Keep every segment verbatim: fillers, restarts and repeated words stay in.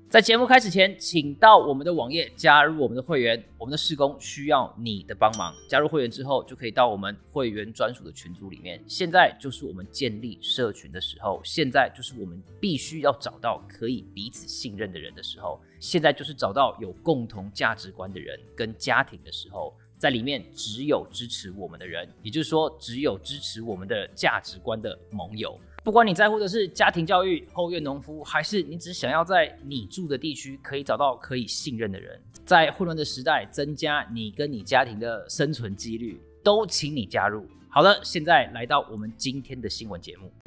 在节目开始前，请到我们的网页加入我们的会员，我们的事工需要你的帮忙。加入会员之后，就可以到我们会员专属的群组里面。现在就是我们建立社群的时候，现在就是我们必须要找到可以彼此信任的人的时候，现在就是找到有共同价值观的人跟家庭的时候。在里面只有支持我们的人，也就是说，只有支持我们的价值观的盟友。不管你在乎的是家庭教育、后院农夫，还是你只想要在你住的地区可以找到可以信任的人，在混乱的时代增加你跟你家庭的生存几率，都请你加入。好了，现在来到我们今天的新闻节目。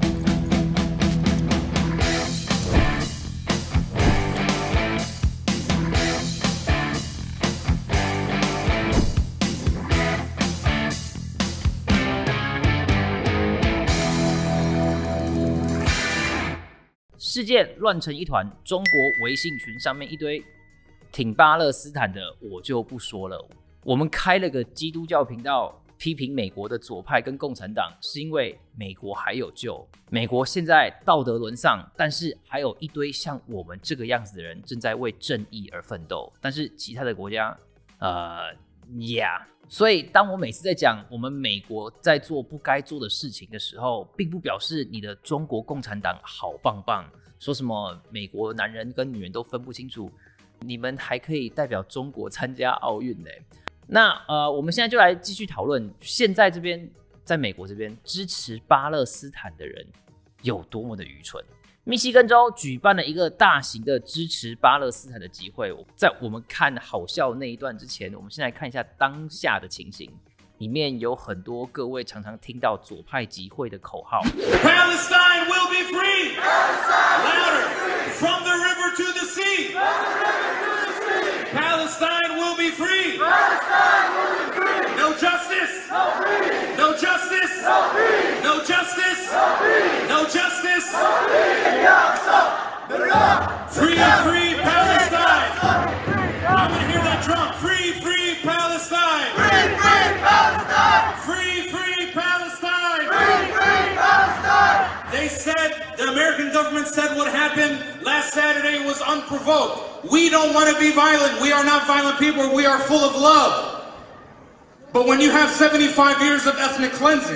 世界乱成一团，中国微信群上面一堆挺巴勒斯坦的，我就不说了。我们开了个基督教频道，批评美国的左派跟共产党，是因为美国还有救。美国现在道德沦丧，但是还有一堆像我们这个样子的人正在为正义而奋斗。但是其他的国家，呃 ，Yeah。所以，当我每次在讲我们美国在做不该做的事情的时候，并不表示你的中国共产党好棒棒，说什么美国男人跟女人都分不清楚，你们还可以代表中国参加奥运呢。那呃，我们现在就来继续讨论，现在这边在美国这边支持巴勒斯坦的人有多么的愚蠢。密西根州举办了一个大型的支持巴勒斯坦的集会。在我们看好笑那一段之前，我们先来看一下当下的情形。里面有很多各位常常听到左派集会的口号 Palestine will be free! Louder! From the river to the sea! Palestine will be free! No justice! No justice! No justice! No justice! Free, free Palestine! I'm gonna hear that drum. Free, free Palestine! Free, free Palestine! Free, free Palestine! Free, free Palestine! They said, the American government said what happened last Saturday was unprovoked. We don't want to be violent. We are not violent people. We are full of love. But when you have seventy-five years of ethnic cleansing,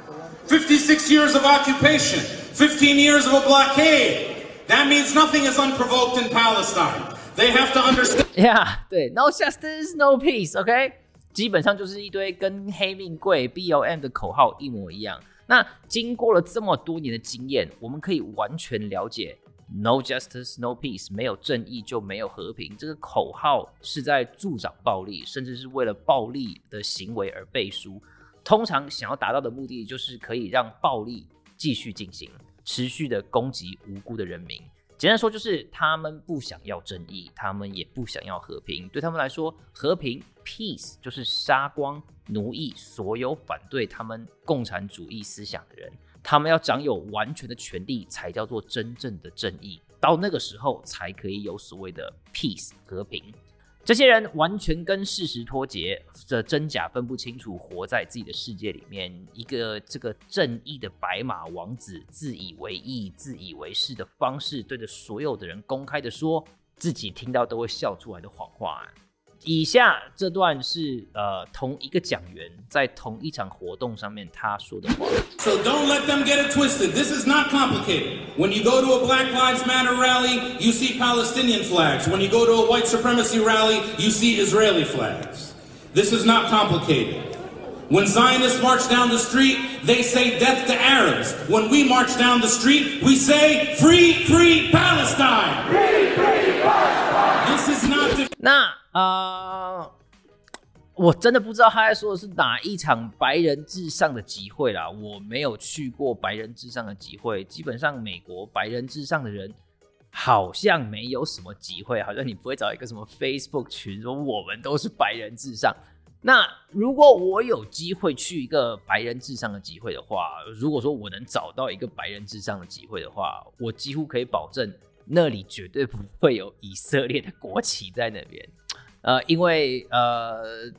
fifty-six years of occupation, fifteen years of a blockade, that means nothing is unprovoked in Palestine. They have to understand. Yeah, 对 ，No justice, no peace, OK？ 基本上就是一堆跟黑命贵 B L M 的口号一模一样。那经过了这么多年的经验，我们可以完全了解 No justice, no peace， 没有正义就没有和平。这个口号是在助长暴力，甚至是为了暴力的行为而背书。通常想要达到的目的就是可以让暴力继续进行，持续的攻击无辜的人民。简单说就是他们不想要正义，他们也不想要和平。对他们来说，和平 peace 就是杀光奴役所有反对他们共产主义思想的人。他们要掌有完全的权利，才叫做真正的正义。到那个时候，才可以有所谓的 peace 和平。这些人完全跟事实脱节，这真假分不清楚，活在自己的世界里面。一个这个正义的白马王子，自以为意、自以为是的方式，对着所有的人公开的说自己听到都会笑出来的谎话。以下这段是呃同一个讲员在同一场活动上面他说的话。 So don't let them get it twisted. This is not complicated. When you go to a Black Lives Matter rally, you see Palestinian flags. When you go to a white supremacy rally, you see Israeli flags. This is not complicated. When Zionists march down the street, they say death to Arabs. When we march down the street, we say free, free Palestine. Free, free Palestine! This is not the... 那呃，我真的不知道他在说的是哪一场白人至上的集会啦。我没有去过白人至上的集会，基本上美国白人至上的人好像没有什么集会，好像你不会找一个什么 Facebook 群说我们都是白人至上。那如果我有机会去一个白人至上的集会的话，如果说我能找到一个白人至上的集会的话，我几乎可以保证那里绝对不会有以色列的国旗在那边。呃，因为呃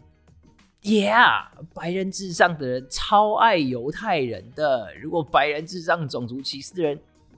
，Yeah， 白人至上的人超爱犹太人的。如果白人至上种族歧视的人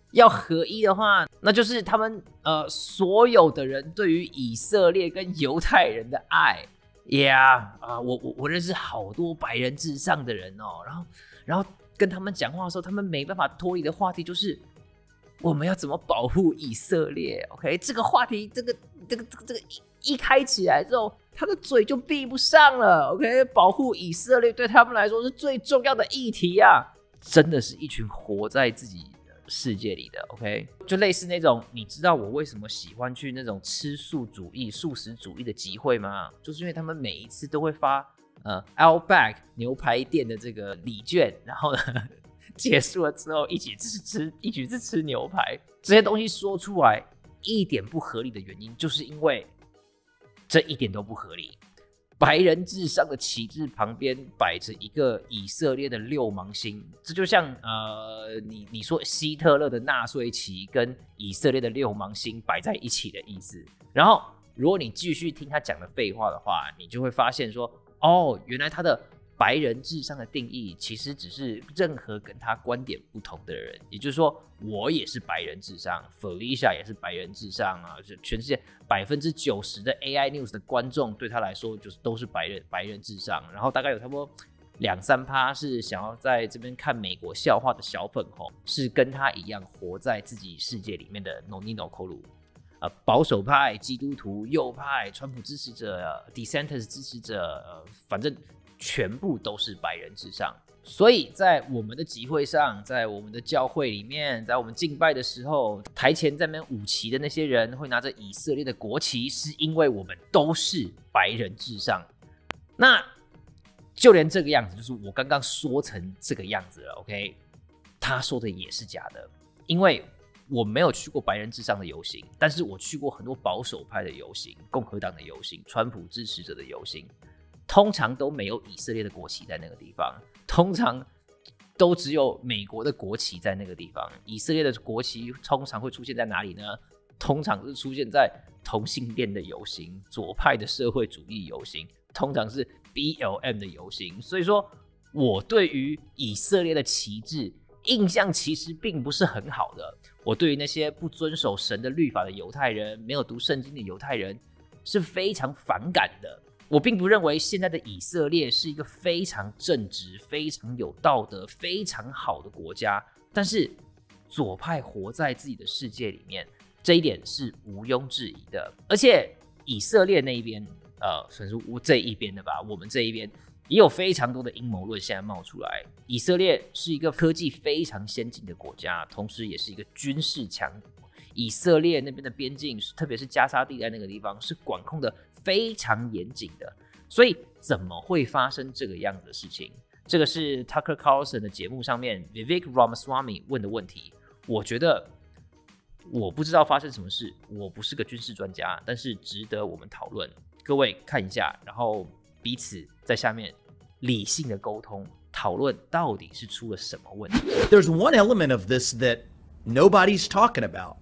要合一的话，那就是他们呃所有的人对于以色列跟犹太人的爱。Yeah 啊、呃，我我我认识好多白人至上的人哦，然后然后跟他们讲话的时候，他们没办法脱离的话题就是我们要怎么保护以色列。OK， 这个话题，这个这个这个这个一, 一开起来之后，他的嘴就闭不上了。OK， 保护以色列对他们来说是最重要的议题啊，真的是一群活在自己世界里的 ，OK， 就类似那种，你知道我为什么喜欢去那种吃素主义、素食主义的集会吗？就是因为他们每一次都会发呃 Outback 牛排店的这个礼券，然后呢结束了之后一起吃吃，一起去吃牛排，这些东西说出来一点不合理的原因，就是因为这一点都不合理。白人至上的旗帜旁边摆着一个以色列的六芒星，这就像呃，你你说希特勒的纳粹旗跟以色列的六芒星摆在一起的意思。然后，如果你继续听他讲的废话的话，你就会发现说，哦，原来他的白人至上的定义其实只是任何跟他观点不同的人，也就是说，我也是白人至上 ，Felicia 也是白人至上啊，全世界百分之九十的 A I News 的观众对他来说就是都是白人白人至上，然后大概有差不多两三趴是想要在这边看美国笑话的小粉红，是跟他一样活在自己世界里面的 Nonino Kolu。呃，保守派、基督徒、右派、川普支持者、DeSantis 支持者，呃，反正。全部都是白人至上，所以在我们的集会上，在我们的教会里面，在我们敬拜的时候，台前在那边舞旗的那些人会拿着以色列的国旗，是因为我们都是白人至上。那就连这个样子，就是我刚刚说成这个样子了 ，OK？ 他说的也是假的，因为我没有去过白人至上的游行，但是我去过很多保守派的游行、共和党的游行、川普支持者的游行。通常都没有以色列的国旗在那个地方，通常都只有美国的国旗在那个地方。以色列的国旗通常会出现在哪里呢？通常是出现在同性恋的游行、左派的社会主义游行，通常是 B L M 的游行。所以说，我对于以色列的旗帜印象其实并不是很好的。我对于那些不遵守神的律法的犹太人、没有读圣经的犹太人是非常反感的。我并不认为现在的以色列是一个非常正直、非常有道德、非常好的国家，但是左派活在自己的世界里面，这一点是毋庸置疑的。而且以色列那一边，呃，算是我这一边的吧，我们这一边也有非常多的阴谋论现在冒出来。以色列是一个科技非常先进的国家，同时也是一个军事强国。以色列那边的边境，特别是加沙地带那个地方，是管控的非常严谨的，所以怎么会发生这个样子的事情？这个是 Tucker Carlson 的节目上面 Vivek Ramaswamy 问的问题。我觉得我不知道发生什么事，我不是个军事专家，但是值得我们讨论。各位看一下，然后彼此在下面理性的沟通讨论，到底是出了什么问题。 There's one element of this that nobody's talking about.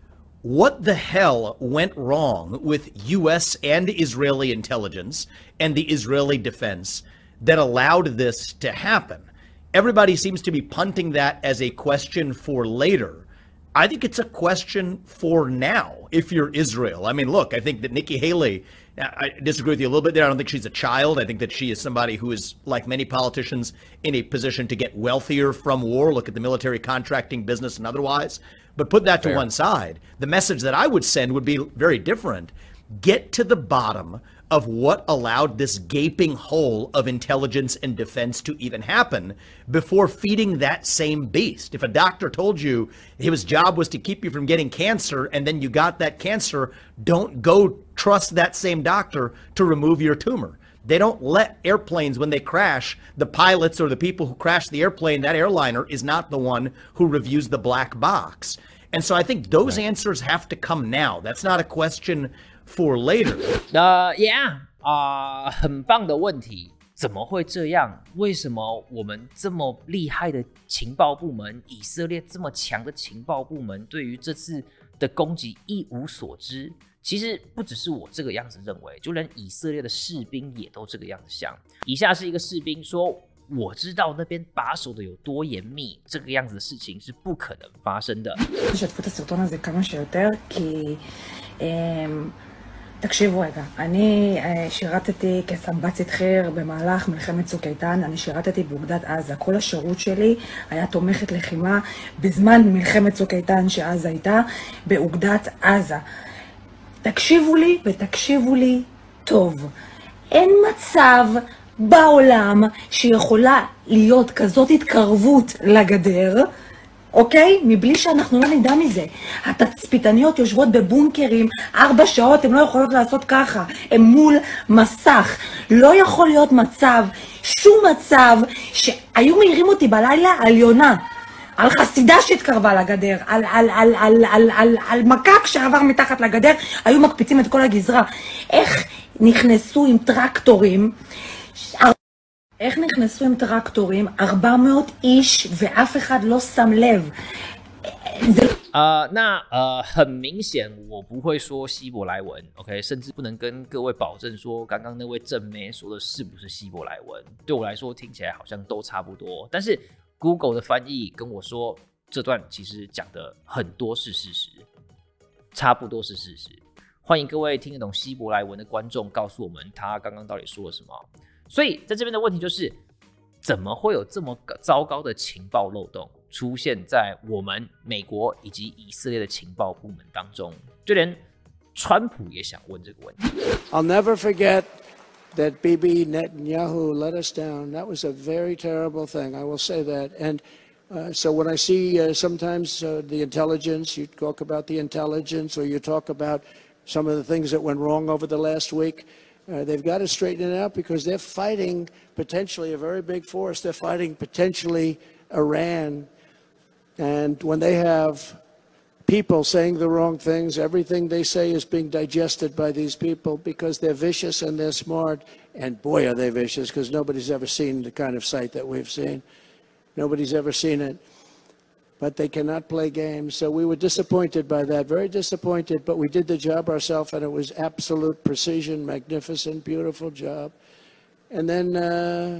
What the hell went wrong with U S and Israeli intelligence and the Israeli defense that allowed this to happen? Everybody seems to be punting that as a question for later. I think it's a question for now if you're Israel. I mean, look, I think that Nikki Haley, I disagree with you a little bit there. I don't think she's a child. I think that she is somebody who is, like many politicians, in a position to get wealthier from war. Look at the military contracting business and otherwise. But put that to Fair. one side. The message that I would send would be very different. Get to the bottom of what allowed this gaping hole of intelligence and defense to even happen before feeding that same beast. If a doctor told you his job was to keep you from getting cancer and then you got that cancer, don't go trust that same doctor to remove your tumor. They don't let airplanes, when they crash, the pilots or the people who crash the airplane, that airliner is not the one who reviews the black box. And so I think those right. answers have to come now. That's not a question for later. Uh, yeah, 啊、uh, ，很棒的问题。怎么会这样？为什么我们这么厉害的情报部门，以色列这么强的情报部门，对于这次的攻击一无所知？其实不只是我这个样子认为，就连以色列的士兵也都这个样子想。以下是一个士兵说， 我知道那边把守的有多严密，这个样子的事情是不可能发生的。 תשתפו את הסרטון הזה כמה שיותר, כי תקשיבו רגע, אני שירתתי כסמב"צית חי"ר במהלך מלחמת צוק איתן, אני שירתתי באוגדת עזה. כל השירות שלי היה תומכת לחימה בזמן מלחמת צוק איתן שעזה הייתה באוגדת עזה. תקשיבו לי ותקשיבו לי טוב. אין מצב בעולם שיכולה להיות כזאת התקרבות לגדר, אוקיי? מבלי שאנחנו לא נדע מזה. התצפיתניות יושבות בבונקרים ארבע שעות, הן לא יכולות לעשות ככה. הן מול מסך. לא יכול להיות מצב, שום מצב, שהיו מעירים אותי בלילה על יונה. על חסידה שהתקרבה לגדר, על, על, על, על, על, על, על מקק שעבר מתחת לגדר, היו מקפיצים את כל הגזרה. איך נכנסו עם טרקטורים, איך נכנסו עם טרקטורים, ארבע מאות איש ואף אחד לא שם לב. 呃，那呃，很明显，我不会说希伯来文 ，OK， 甚至不能跟各位保证说，刚刚那位正妹说的是不是希伯来文，对我来说听起来好像都差不多。但是 Google 的翻译跟我说，这段其实讲的很多是事实，差不多是事实。欢迎各位听得懂希伯来文的观众告诉我们，他刚刚到底说了什么。所以在这边的问题就是，怎么会有这么糟糕的情报漏洞出现在我们美国以及以色列的情报部门当中？就连川普也想问这个问题。 I'll never forget that Bibi Netanyahu let us down. That was a very terrible thing. I will say that. And uh, so when I see uh, sometimes uh, the intelligence, you talk about the intelligence, or you talk about some of the things that went wrong over the last week. Uh, they've got to straighten it out because they're fighting potentially a very big force. They're fighting potentially Iran. And when they have people saying the wrong things, everything they say is being digested by these people because they're vicious and they're smart. And boy, are they vicious, because nobody's ever seen the kind of sight that we've seen. Nobody's ever seen it. But they cannot play games. So we were disappointed by that, very disappointed, but we did the job ourselves, and it was absolute precision, magnificent, beautiful job. And then uh,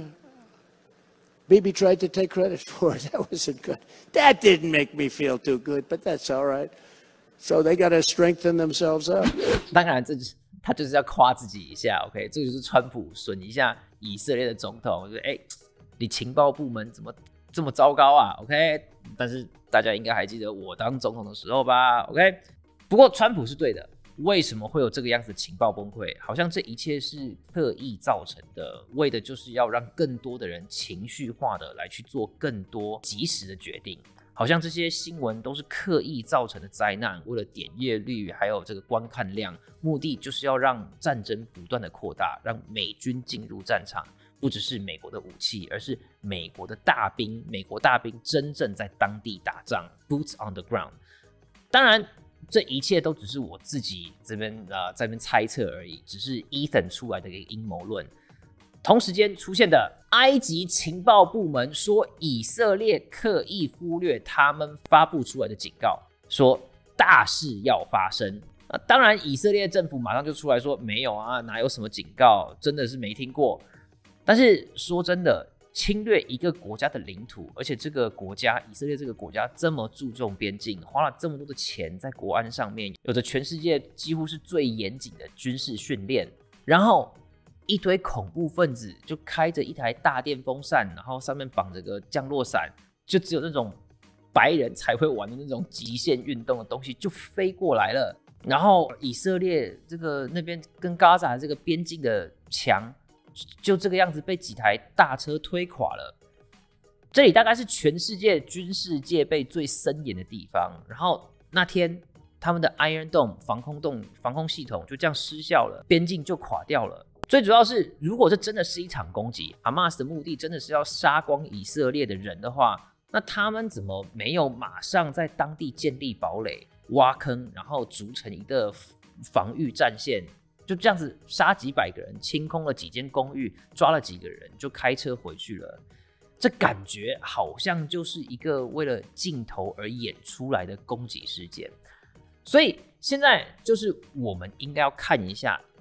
Bibi tried to take credit for it. That wasn't good. That didn't make me feel too good, but that's all right. So they got to strengthen themselves up. 当然，这他就是要夸自己一下 ，OK， 这就是川普损一下以色列的总统，就是哎，你情报部门怎么这么糟糕啊 ？OK， 但是大家应该还记得我当总统的时候吧 ？OK， 不过川普是对的。为什么会有这个样子的情报崩溃？好像这一切是刻意造成的，为的就是要让更多的人情绪化的来去做更多及时的决定。好像这些新闻都是刻意造成的灾难，为了点阅率还有这个观看量，目的就是要让战争不断的扩大，让美军进入战场。不只是美国的武器，而是美国的大兵，美国大兵真正在当地打仗 ，boots on the ground。当然，这一切都只是我自己这边呃在这边猜测而已，只是 Ethan 出来的一个阴谋论。同时间出现的埃及情报部门说，以色列刻意忽略他们发布出来的警告，说大事要发生。啊、当然，以色列政府马上就出来说没有啊，哪有什么警告，真的是没听过。但是说真的，侵略一个国家的领土，而且这个国家以色列这个国家这么注重边境，花了这么多的钱在国安上面，有着全世界几乎是最严谨的军事训练，然后一堆恐怖分子就开着一台大电风扇，然后上面绑着个降落伞，就只有那种白人才会玩的那种极限运动的东西就飞过来了，然后以色列这个那边跟加萨这个边境的墙就这个样子被几台大车推垮了。这里大概是全世界军事戒备最森严的地方。然后那天他们的 Iron Dome 防空洞防空系统就这样失效了，边境就垮掉了。最主要是，如果这真的是一场攻击，哈马斯的目的真的是要杀光以色列的人的话，那他们怎么没有马上在当地建立堡垒、挖坑，然后筑成一个防御战线？就这样子杀几百个人，清空了几间公寓，抓了几个人，就开车回去了。这感觉好像就是一个为了镜头而演出来的攻击事件。所以现在就是我们应该要看一下，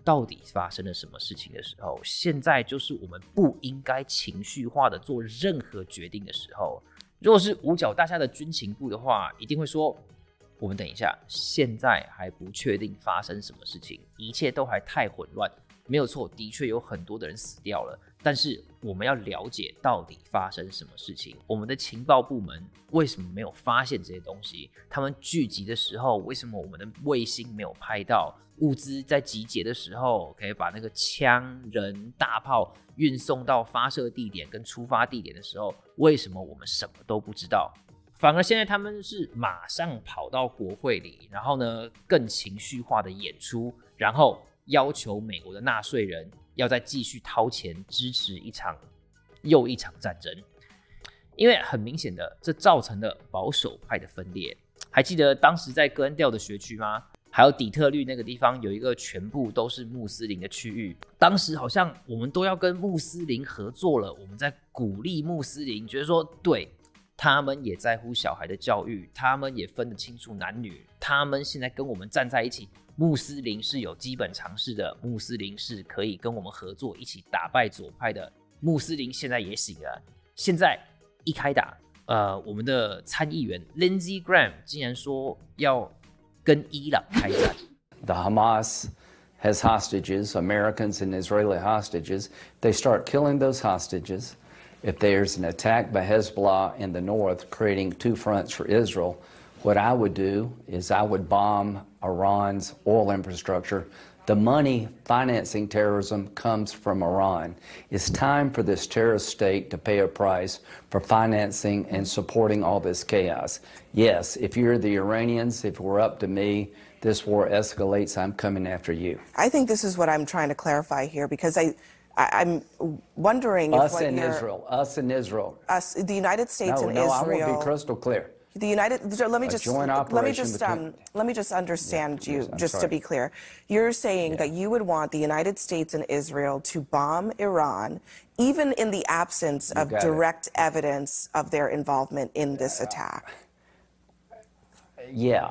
到底发生了什么事情的时候，现在就是我们不应该情绪化的做任何决定的时候。如果是五角大厦的军情部的话，一定会说，我们等一下，现在还不确定发生什么事情，一切都还太混乱。没有错，的确有很多的人死掉了，但是我们要了解到底发生什么事情。我们的情报部门为什么没有发现这些东西？他们聚集的时候，为什么我们的卫星没有拍到？物资在集结的时候，可以把那个枪、人、大炮运送到发射地点跟出发地点的时候，为什么我们什么都不知道？反而现在他们是马上跑到国会里，然后呢更情绪化的演出，然后要求美国的纳税人要再继续掏钱支持一场又一场战争。因为很明显的，这造成了保守派的分裂。还记得当时在哥恩调的学区吗？还有底特律那个地方有一个全部都是穆斯林的区域，当时好像我们都要跟穆斯林合作了，我们在鼓励穆斯林，觉得说对，他们也在乎小孩的教育，他们也分得清楚男女，他们现在跟我们站在一起，穆斯林是有基本常识的，穆斯林是可以跟我们合作一起打败左派的，穆斯林现在也醒了。现在一开打，呃，我们的参议员 Lindsey Graham 竟然说要跟伊朗开战。 The Hamas has hostages, Americans and Israeli hostages. They start killing those hostages. If there's an attack by Hezbollah in the north, creating two fronts for Israel, what I would do is I would bomb Iran's oil infrastructure. The money financing terrorism comes from Iran. It's time for this terrorist state to pay a price for financing and supporting all this chaos. Yes, if you're the Iranians, if it were up to me, this war escalates, I'm coming after you. I think this is what I'm trying to clarify here, because I, I I'm wondering if us what in you're, Israel, us in Israel. Us, the United States no, and no, Israel. I want to be crystal clear. The United. Let me just let me just um, let me just understand yeah, you, yes, just sorry. to be clear. You're saying yeah. that you would want the United States and Israel to bomb Iran, even in the absence you of direct it. evidence of their involvement in this attack. Yeah.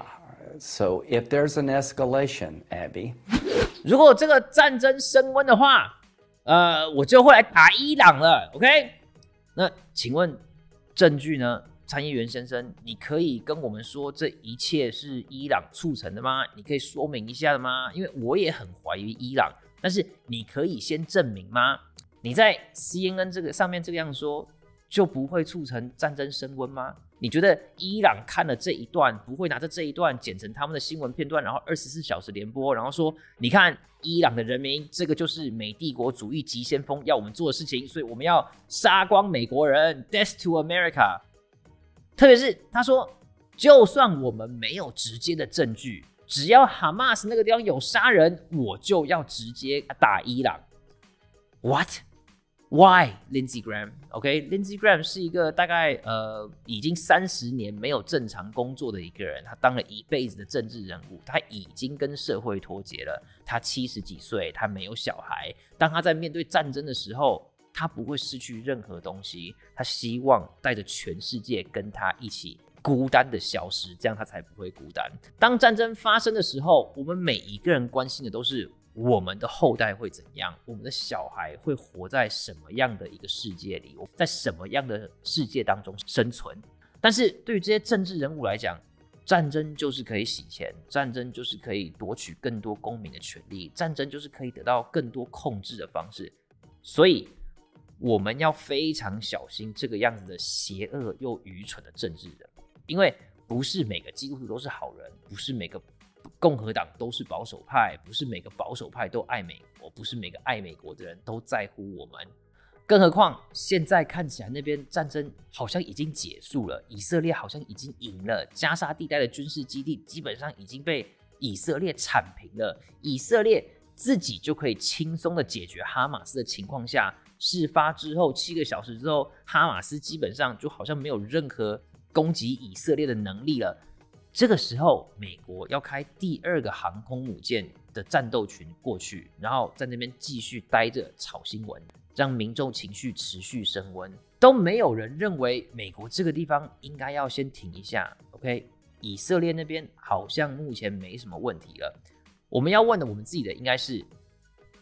So if there's an escalation, Abby. 如果这个战争升温的话，呃，我就会来打伊朗了 ，OK？ 那请问证据呢？参议员先生，你可以跟我们说这一切是伊朗促成的吗？你可以说明一下的吗？因为我也很怀疑伊朗，但是你可以先证明吗？你在 C N N 这个上面这个样说，就不会促成战争升温吗？你觉得伊朗看了这一段，不会拿着这一段剪成他们的新闻片段，然后二十四小时连播，然后说，你看伊朗的人民，这个就是美帝国主义急先锋要我们做的事情，所以我们要杀光美国人 ，Death to America。特别是他说，就算我们没有直接的证据，只要哈马斯那个地方有杀人，我就要直接打伊朗。What? Why? Lindsey Graham? OK, Lindsey Graham 是一个大概呃已经三十年没有正常工作的一个人，他当了一辈子的政治人物，他已经跟社会脱节了。他七十几岁，他没有小孩。当他在面对战争的时候，他不会失去任何东西，他希望带着全世界跟他一起孤单的消失，这样他才不会孤单。当战争发生的时候，我们每一个人关心的都是我们的后代会怎样，我们的小孩会活在什么样的一个世界里，在什么样的世界当中生存。但是对于这些政治人物来讲，战争就是可以洗钱，战争就是可以夺取更多公民的权利，战争就是可以得到更多控制的方式。所以我们要非常小心这个样子的邪恶又愚蠢的政治人，因为不是每个基督徒都是好人，不是每个共和党都是保守派，不是每个保守派都爱美国，不是每个爱美国的人都在乎我们。更何况现在看起来那边战争好像已经结束了，以色列好像已经赢了，加沙地带的军事基地基本上已经被以色列铲平了，以色列自己就可以轻松的解决哈马斯的情况下，事发之后七个小时之后，哈马斯基本上就好像没有任何攻击以色列的能力了。这个时候，美国要开第二个航空母舰的战斗群过去，然后在那边继续待着炒新闻，让民众情绪持续升温，都没有人认为美国这个地方应该要先停一下。OK， 以色列那边好像目前没什么问题了。我们要问的，我们自己的应该是，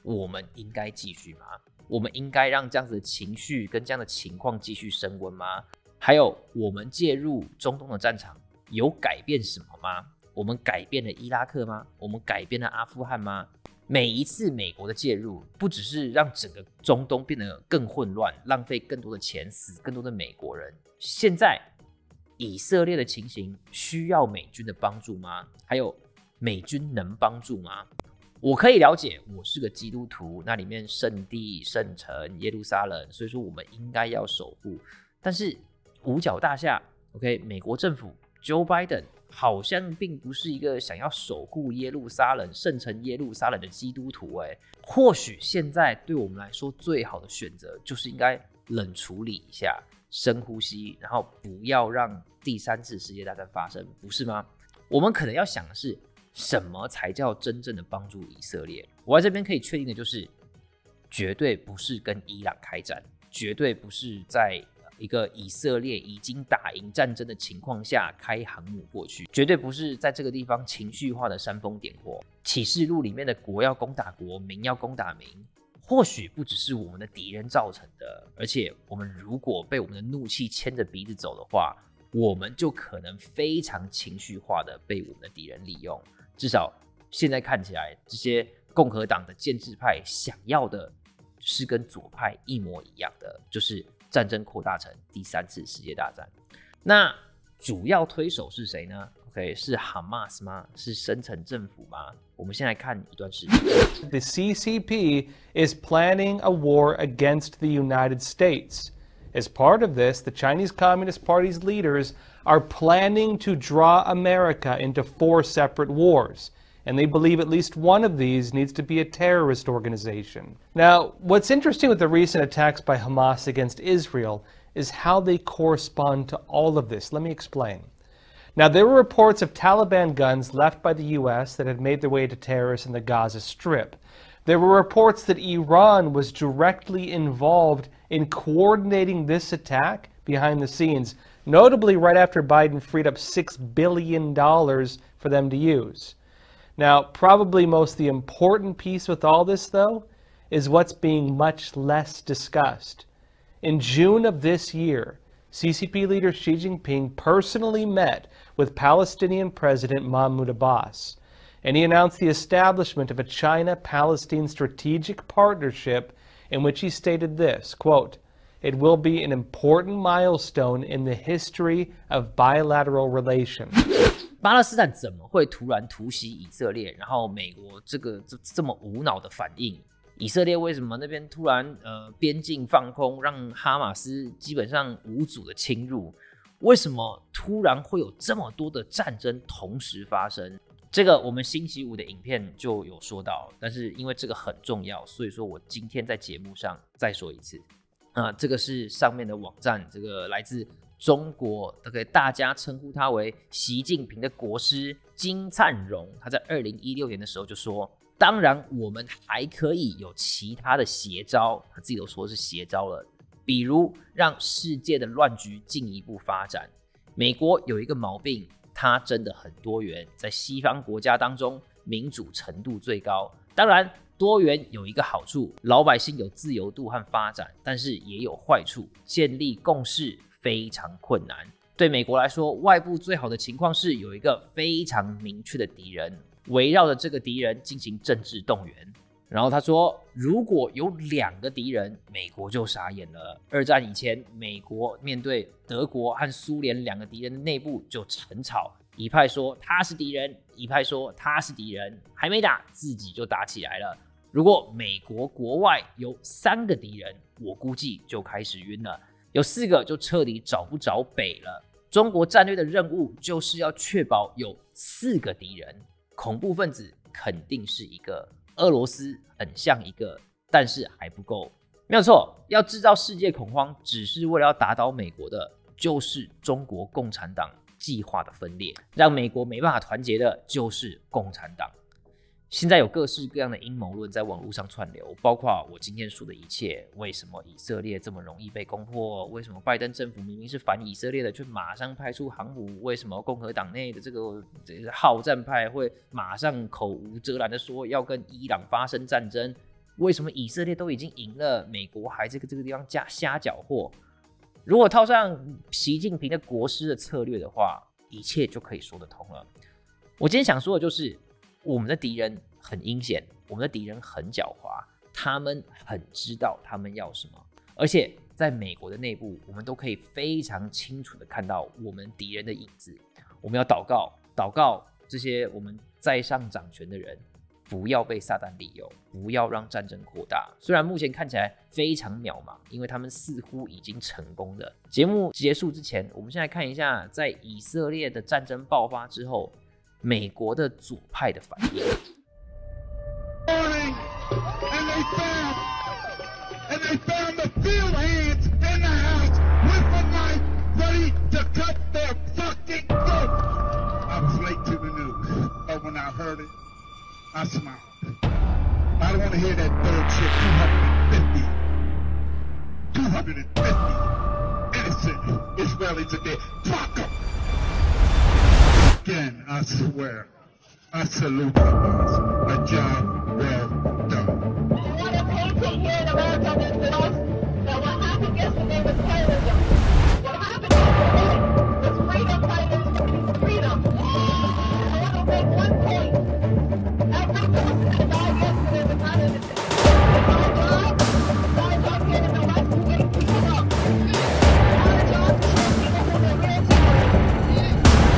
我们应该继续吗？我们应该让这样子的情绪跟这样的情况继续升温吗？还有，我们介入中东的战场有改变什么吗？我们改变了伊拉克吗？我们改变了阿富汗吗？每一次美国的介入，不只是让整个中东变得更混乱，浪费更多的钱，死更多的美国人。现在以色列的情形需要美军的帮助吗？还有，美军能帮助吗？我可以了解，我是个基督徒，那里面圣地、圣城、耶路撒冷，所以说我们应该要守护。但是五角大厦 ，OK， 美国政府 Joe Biden 好像并不是一个想要守护耶路撒冷、圣城耶路撒冷的基督徒。哎，或许现在对我们来说最好的选择就是应该冷处理一下，深呼吸，然后不要让第三次世界大战发生，不是吗？我们可能要想的是，什么才叫真正的帮助以色列？我在这边可以确定的就是，绝对不是跟伊朗开战，绝对不是在一个以色列已经打赢战争的情况下开航母过去，绝对不是在这个地方情绪化的煽风点火。启示录里面的国要攻打国，民要攻打民，或许不只是我们的敌人造成的，而且我们如果被我们的怒气牵着鼻子走的话，我们就可能非常情绪化的被我们的敌人利用。至少现在看起来，这些共和党的建制派想要的是跟左派一模一样的，就是战争扩大成第三次世界大战。那主要推手是谁呢？ OK， 是 Hamas 吗？是深层政府吗？我们先来看一段视频。 The C C P is planning a war against the United States. As part of this, the Chinese Communist Party's leaders are planning to draw America into four separate wars, and they believe at least one of these needs to be a terrorist organization. Now, what's interesting with the recent attacks by Hamas against Israel is how they correspond to all of this. Let me explain. Now, there were reports of Taliban guns left by the U S that had made their way to terrorists in the Gaza Strip. There were reports that Iran was directly involved in coordinating this attack behind the scenes, notably right after Biden freed up six billion dollars for them to use. Now, probably most the important piece with all this, though, is what's being much less discussed. In June of this year, C C P leader Xi Jinping personally met with Palestinian President Mahmoud Abbas, and he announced the establishment of a China-Palestine strategic partnership in which he stated this, quote, "It will be an important milestone in the history of bilateral relations." 巴勒斯坦怎么会突然突袭以色列？然后美国这个 这, 这么无脑的反应？以色列为什么那边突然呃边境放空，让哈马斯基本上无阻的侵入？为什么突然会有这么多的战争同时发生？这个我们星期五的影片就有说到，但是因为这个很重要，所以说我今天在节目上再说一次。啊、呃，这个是上面的网站，这个来自中国，大家称呼他为习近平的国师金灿荣，他在二零一六年的时候就说，当然我们还可以有其他的邪招，他自己都说是邪招了，比如让世界的乱局进一步发展。美国有一个毛病，它真的很多元，在西方国家当中民主程度最高。当然多元有一个好处，老百姓有自由度和发展，但是也有坏处，建立共识非常困难。对美国来说，外部最好的情况是有一个非常明确的敌人，围绕着这个敌人进行政治动员。然后他说，如果有两个敌人，美国就傻眼了。二战以前，美国面对德国和苏联两个敌人的内部就沉吵，一派说他是敌人，一派说他是敌人，还没打自己就打起来了。如果美国国外有三个敌人，我估计就开始晕了，有四个就彻底找不着北了。中国战略的任务就是要确保有四个敌人，恐怖分子肯定是一个，俄罗斯很像一个，但是还不够。没有错，要制造世界恐慌，只是为了要打倒美国的，就是中国共产党计划的分裂，让美国没办法团结的，就是共产党。现在有各式各样的阴谋论在网络上串流，包括我今天说的一切。为什么以色列这么容易被攻破？为什么拜登政府明明是反以色列的，却马上派出航母？为什么共和党内的这个这个好战派会马上口无遮拦的说要跟伊朗发生战争？ 为什么以色列都已经赢了，美国还这个这个地方瞎瞎搅和？如果套上习近平的国师的策略的话，一切就可以说得通了。我今天想说的就是，我们的敌人很阴险，我们的敌人很狡猾，他们很知道他们要什么，而且在美国的内部，我们都可以非常清楚的看到我们敌人的影子。我们要祷告，祷告这些我们在上掌权的人，不要被撒旦利用，不要让战争扩大。虽然目前看起来非常渺茫，因为他们似乎已经成功了。节目结束之前，我们先来看一下，在以色列的战争爆发之后，美国的左派的反应。 And they found, and they found the field hands in the house with a knife ready to cut their fucking throat. I was late to the news, but when I heard it, I smiled. I don't want to hear that third shit. two hundred fifty, two hundred fifty innocent Israelis are dead. Fuck them. Again, I swear, I salute you guys. A job well done. You want to paint here in America that says that what happened yesterday was terrorism. What happened yesterday was freedom fighters freedom. I want to make one point. Every person that died yesterday was not innocent. Our job, guys up here in the West, to wake people up. Our job to show people who they're real terrorists.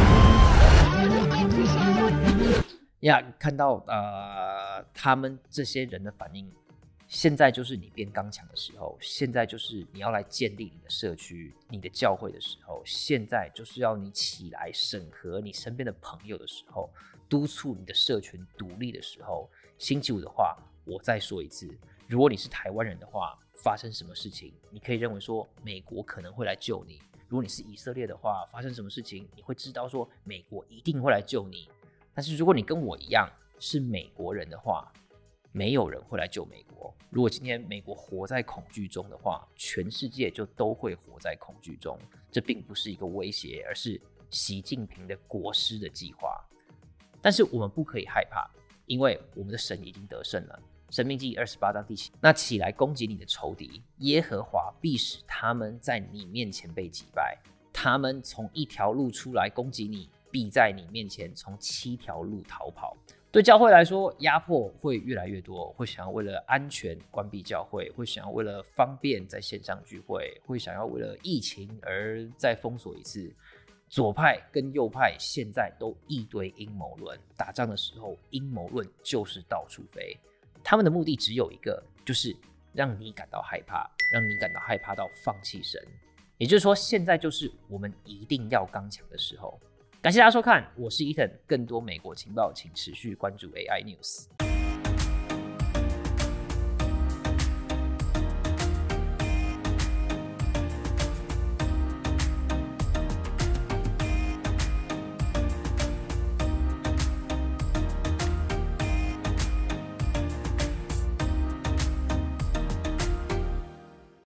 Our job to show 呀，看到呃他们这些人的反应，现在就是你变刚强的时候，现在就是你要来建立你的社区、你的教会的时候，现在就是要你起来审核你身边的朋友的时候，督促你的社群独立的时候。星期五的话，我再说一次，如果你是台湾人的话，发生什么事情，你可以认为说美国可能会来救你；如果你是以色列的话，发生什么事情，你会知道说美国一定会来救你。但是如果你跟我一样是美国人的话，没有人会来救美国。如果今天美国活在恐惧中的话，全世界就都会活在恐惧中。这并不是一个威胁，而是习近平的国师的计划。但是我们不可以害怕，因为我们的神已经得胜了。申命记二十八章第七，那起来攻击你的仇敌，耶和华必使他们在你面前被击败。他们从一条路出来攻击你，必在你面前从七条路逃跑。对教会来说，压迫会越来越多，会想要为了安全关闭教会，会想要为了方便在线上聚会，会想要为了疫情而再封锁一次。左派跟右派现在都一堆阴谋论，打仗的时候阴谋论就是到处飞。他们的目的只有一个，就是让你感到害怕，让你感到害怕到放弃神。也就是说，现在就是我们一定要刚强的时候。感谢大家收看，我是 Ethan， 更多美国情报请持续关注 A I News。